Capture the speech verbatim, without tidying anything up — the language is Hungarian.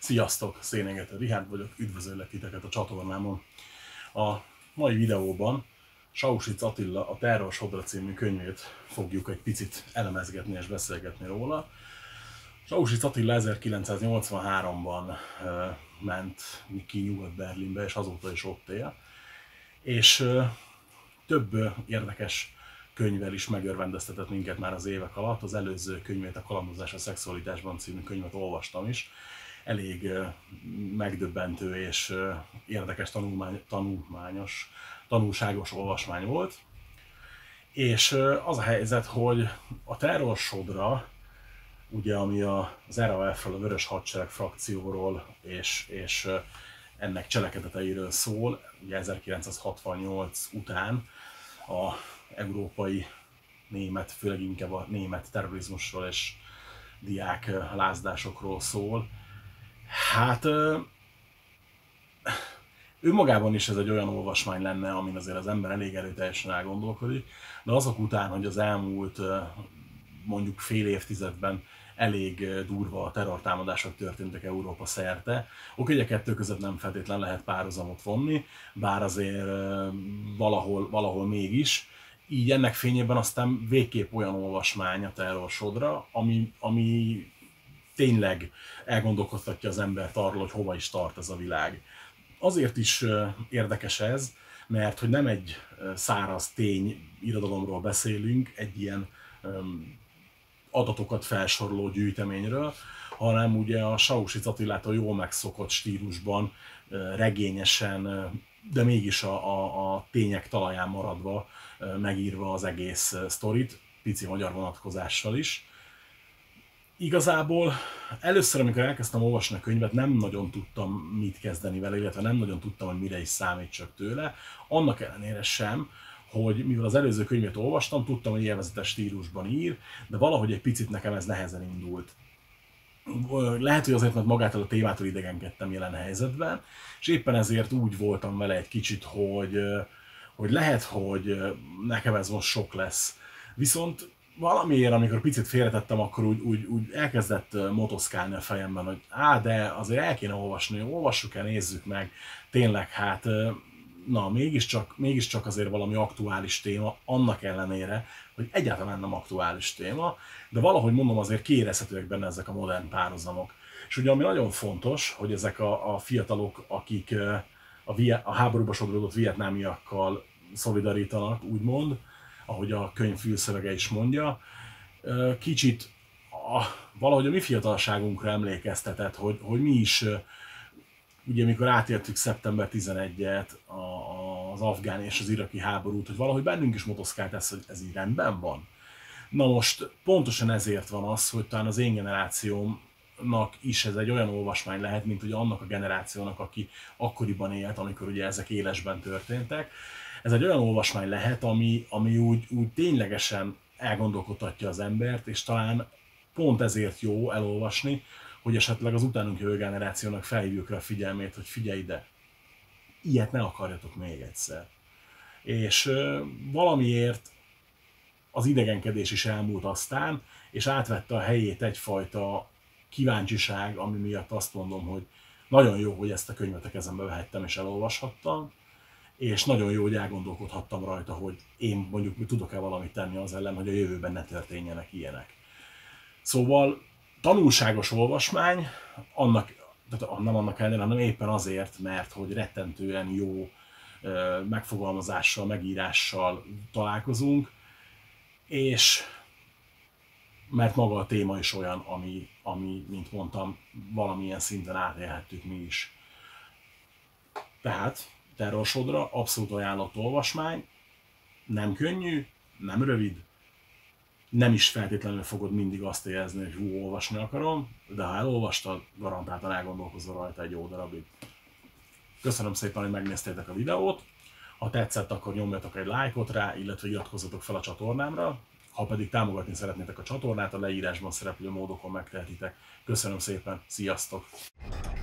Sziasztok! Szénégető Richárd vagyok, üdvözöllek titeket a csatornámon. A mai videóban Sausitz Attila a Terror Sodra című könyvét fogjuk egy picit elemezgetni és beszélgetni róla. Sausitz Attila ezerkilencszáznyolcvanháromban ment ki Nyugat-Berlinbe, és azóta is ott él. És több érdekes könyvvel is megörvendeztetett minket már az évek alatt. Az előző könyvét, a Kalandozás a szexualitásban című könyvet olvastam is. Elég megdöbbentő és érdekes tanulmány, tanulmányos, tanulságos olvasmány volt. És az a helyzet, hogy a Terror Sodra, ugye, ami az er á ef-ről, a Vörös Hadsereg frakcióról és, és ennek cselekedeteiről szól, ugye ezerkilencszázhatvannyolc után a európai német, főleg inkább a német terrorizmusról és diák lázdásokról szól. Hát ő magában is ez egy olyan olvasmány lenne, amin azért az ember elég erőteljesen elgondolkodik, de azok után, hogy az elmúlt mondjuk fél évtizedben elég durva terrortámadások történtek Európa szerte. Oké, hogy a kettő között nem feltétlenül lehet párhuzamot vonni, bár azért valahol, valahol mégis. Így ennek fényében aztán végképp olyan olvasmány a Terror Sodra, ami, ami tényleg elgondolkodtatja az embert arról, hogy hova is tart ez a világ. Azért is érdekes ez, mert hogy nem egy száraz tény irodalomról beszélünk, egy ilyen adatokat felsoroló gyűjteményről, hanem ugye a Sausitz Attilától jól megszokott stílusban, regényesen, de mégis a, a, a tények talaján maradva megírva az egész sztorit, pici magyar vonatkozással is. Igazából először, amikor elkezdtem olvasni a könyvet, nem nagyon tudtam mit kezdeni vele, illetve nem nagyon tudtam, hogy mire is számítsak tőle. Annak ellenére sem, hogy mivel az előző könyvet olvastam, tudtam, hogy élvezetes stílusban ír, de valahogy egy picit nekem ez nehezen indult. Lehet, hogy azért, mert magától a témától idegenkedtem jelen helyzetben, és éppen ezért úgy voltam vele egy kicsit, hogy, hogy lehet, hogy nekem ez most sok lesz. Viszont valamiért, amikor picit félretettem, akkor úgy, úgy, úgy elkezdett motoszkálni a fejemben, hogy á, de azért el kéne olvasni, olvassuk el, nézzük meg. Tényleg, hát, na, mégiscsak, mégiscsak azért valami aktuális téma, annak ellenére, hogy egyáltalán nem aktuális téma, de valahogy mondom, azért kiérezhetőek benne ezek a modern párhuzamok. És ugye ami nagyon fontos, hogy ezek a, a fiatalok, akik a, a háborúba sodródott vietnámiakkal szolidarítanak, úgymond, ahogy a könyv fülszövege is mondja, kicsit a, valahogy a mi fiatalságunkra emlékeztetett, hogy, hogy mi is, ugye mikor átéltük szeptember tizenegyediket, az afgán és az iraki háborút, hogy valahogy bennünk is motoszkált ez, hogy ez így rendben van. Na most pontosan ezért van az, hogy talán az én generációmnak is ez egy olyan olvasmány lehet, mint ugye annak a generációnak, aki akkoriban élt, amikor ugye ezek élesben történtek. Ez egy olyan olvasmány lehet, ami, ami úgy, úgy ténylegesen elgondolkodtatja az embert, és talán pont ezért jó elolvasni, hogy esetleg az utánunk jövő generációnak felhívjuk rá a figyelmét, hogy figyelj ide, ilyet ne akarjatok még egyszer. És valamiért az idegenkedés is elmúlt aztán, és átvette a helyét egyfajta kíváncsiság, ami miatt azt mondom, hogy nagyon jó, hogy ezt a könyvet a kezembe vehettem és elolvashattam, és nagyon jó, hogy elgondolkodhattam rajta, hogy én mondjuk tudok-e valamit tenni az ellen, hogy a jövőben ne történjenek ilyenek. Szóval tanulságos olvasmány, annak, tehát nem annak ellenére, hanem éppen azért, mert hogy rettentően jó megfogalmazással, megírással találkozunk, és mert maga a téma is olyan, ami, ami mint mondtam, valamilyen szinten átélhettük mi is. Tehát Terror Sodra, abszolút ajánlott olvasmány, nem könnyű, nem rövid, nem is feltétlenül fogod mindig azt érezni, hogy hú, olvasni akarom, de ha elolvastad, garantáltan elgondolkozol rajta egy jó darabig. Köszönöm szépen, hogy megnéztétek a videót, ha tetszett, akkor nyomjatok egy lájkot rá, illetve iratkozzatok fel a csatornámra, ha pedig támogatni szeretnétek a csatornát, a leírásban szereplő módokon megtehetitek. Köszönöm szépen, sziasztok!